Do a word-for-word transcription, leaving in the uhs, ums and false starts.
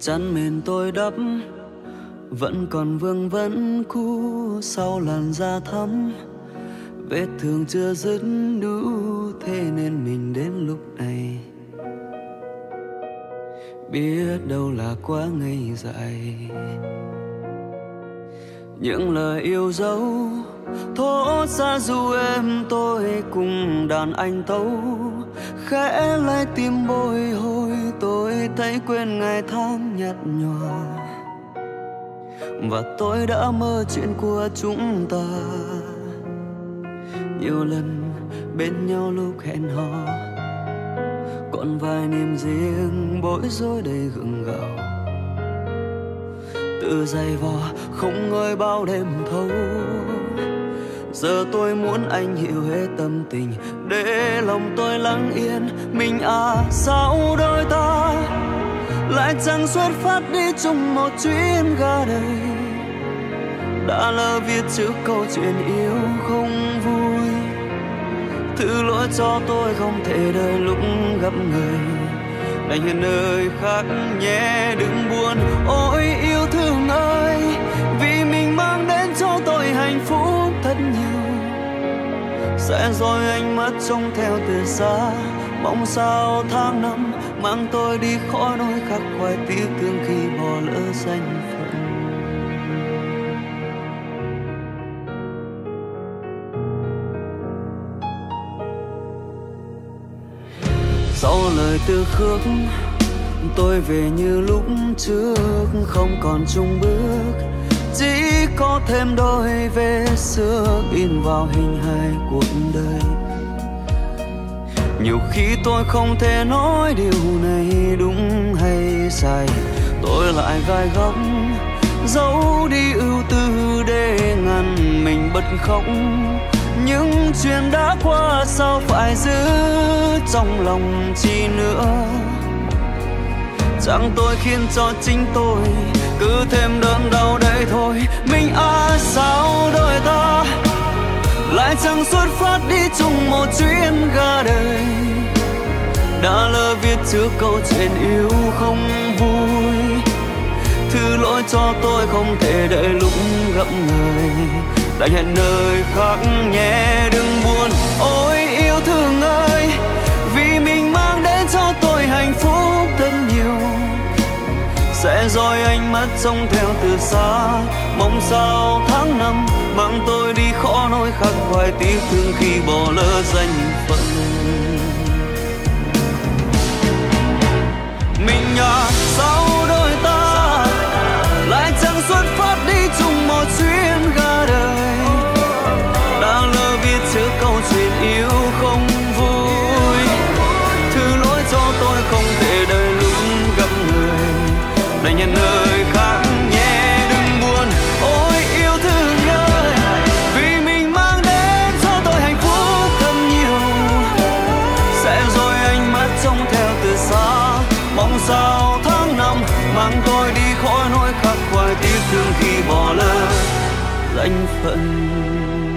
Chăn mền tôi đắp vẫn còn vương vấn cũ sau làn da thắm, vết thương chưa dứt đủ, thế nên mình đến lúc này biết đâu là quá ngây dại. Những lời yêu dấu thốt ra dù em tôi cùng đàn anh tấu, khẽ lay tim bồi hồi tôi thấy quên ngày tháng nhạt nhòa. Và tôi đã mơ chuyện của chúng ta nhiều lần bên nhau lúc hẹn hò, còn vài niềm riêng bối rối đầy gượng gạo. Tự giày vò không ngơi bao đêm thâu, giờ tôi muốn anh hiểu hết tâm tình để lòng tôi lắng yên. Mình à sao đôi ta lại chẳng xuất phát đi chung một chuyến ga đời, đã lỡ viết chữ câu chuyện yêu không vui. Thứ lỗi cho tôi không thể đợi lúc gặp người, đành hẹn nơi khác nhé đừng buồn. Ôi yêu thương ơi, vì mình mang đến cho tôi hạnh phúc thật nhiều, sẽ rồi anh mất trông theo từ xa. Mong sao tháng năm mang tôi đi khỏi nỗi khắc khoải tiếc thương khi bỏ lỡ danh phận. Sau lời từ khước tôi về như lúc trước, không còn chung bước, chỉ có thêm đôi vết xưa in vào hình hài cuộc đời. Nhiều khi tôi không thể nói điều này đúng hay sai, tôi lại gai góc giấu đi ưu tư để ngăn mình bật khóc. Những chuyện đã qua sao phải giữ trong lòng chi nữa, chẳng tôi khiến cho chính tôi cứ thêm đớn đau đây thôi. Mình à sao đôi ta lại chẳng xuất phát đi chung một chuyến ga đời, đã lỡ viết trước câu chuyện yêu không vui. Thứ lỗi cho tôi không thể đợi lúc gặp người, đành hẹn nơi khác nhé đừng buồn. Ôi yêu thương ơi, vì mình mang đến cho tôi hạnh phúc thật nhiều, sẽ rồi anh mắt trông theo từ xa. Mong sao tháng năm mang tôi đi khó nỗi khắc khoải tiếc thương khi bỏ lỡ danh phận. Mình à sao đôi ta lại chẳng xuất phát đi chung một chuyến ga đời, đã lỡ viết trước câu chuyện yêu không vui. Thứ lỗi cho tôi không thể đợi lúc gặp người, đành hẹn nơi khác nhé đừng buồn. Ôi yêu thương ơi, vì mình mang đến cho tôi hạnh phúc thật nhiều, sẽ rồi anh mắt trông theo từ xa. Mong sao tháng năm mang tôi đi khỏi nỗi khắc khoải tiếc thương khi bỏ lỡ danh phận.